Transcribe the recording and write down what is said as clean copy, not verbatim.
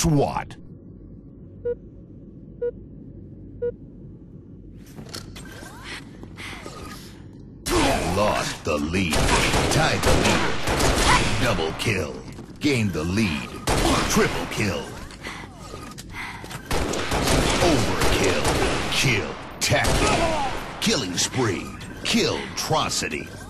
SWAT. Lost the lead. Tied the leader. Double kill. Gained the lead. Triple kill. Overkill. Kill. Tacky. Killing spree. Killtrocity.